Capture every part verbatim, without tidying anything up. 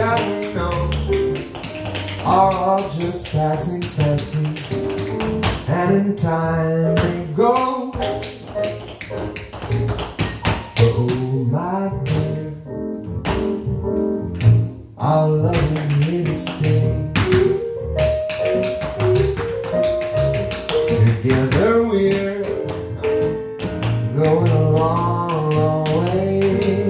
that we know are all just passing fancy, and in time they go. Oh my dear, our love is here to stay. Together we're going a long, long way.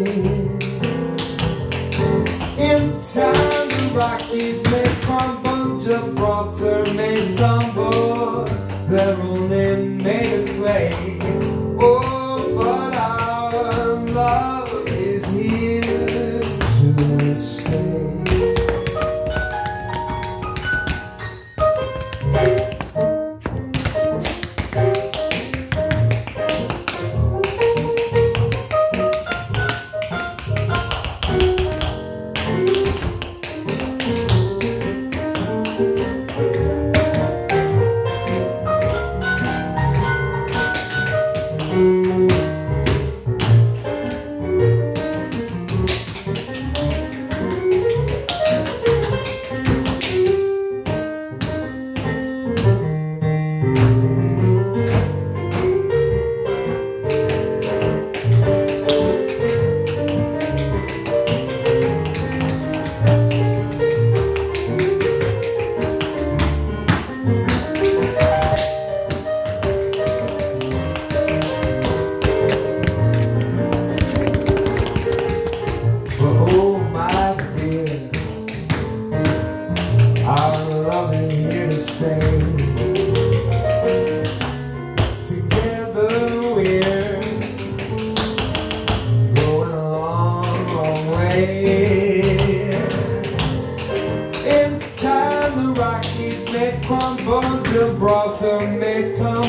In time the Rockies may crumble, Gibraltar may tumble, their own name may declare. Oh, but our love is here to stay. Our love is here to stay. Together we're going a long, long way. In time the Rockies may crumble, Gibraltar may tumble,